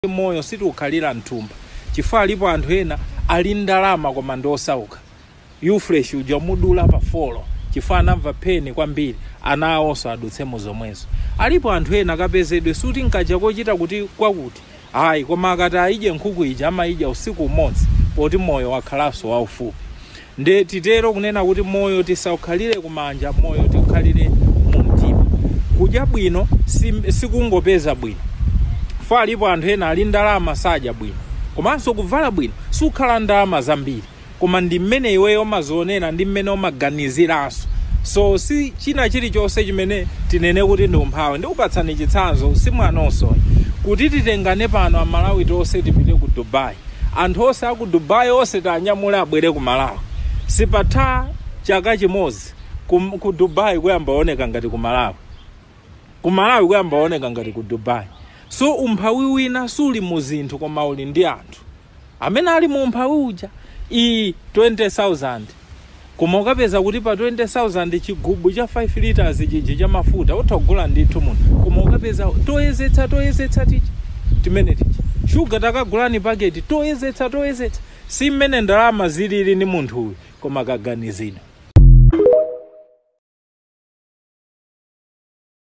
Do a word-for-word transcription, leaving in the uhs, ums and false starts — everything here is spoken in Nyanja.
moyo situkhalira mthumba chifukwa alipo anthu ena ali ndalama koma ndi osauka you fresh uja mudula pa folo chifukwa anamva peni kwambiri ana awonso adutsemo zomwezo. Alipo anthu ena kapezedwe suti nkaja kochita kuti kwakuti ayi koma akati ayidye nkhuku ija amayidya usiku umodzi poti moyo wakhalanso waufupi. Nde titero kunena kuti moyo tisaukhalire kumanja, moyo tikhalire mu mtima. Kudya bwino sikungopeza bwino. Fa alipo anthu ena ali ndalama sadya bwino, komanso kuvala bwino sukhala ndalama zambiri, koma ndi mmene iweyo mazionera ndi mmene umaganiziranso. So si china chilichonse chimene tinene kuti ndi umphawi. Ndikupatsani chitsanzo simwanonso kuti titengane pano amalawi tonse tipite ku Dubai. Anthu onse aku Dubai onse tanyamule abwere ku Malawi. Sipatha chaka chimodzi ku, ku Dubai kuyamba oneka ngati ku Malawi. Ku Malawi kuyamba oneka ngati ku Dubai. So umphawi wina suli mu zinthu koma uli ndi anthu amene ali mu umphawi uja i twenty thousand. Koma ukapeza kuti pa twenty thousand chigubu cha five liters chiji cha mafuta utagula ndithu muno. Koma ukapeza toyezetsa toyezetsa tichi timene tichi sugar takagulani paketi toyezetsa toyezetsa si mmene ndalama zilili ni munthu uyu koma kaganizidwa.